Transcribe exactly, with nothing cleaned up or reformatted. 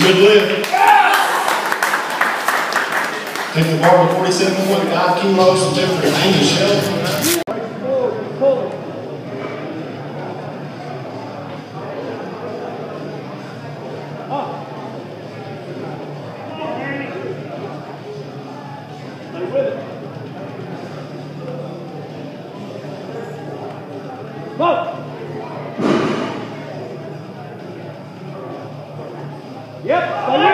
good lift. Take the bar to forty-seven point five kilos and lift for Amy Shell. Yep.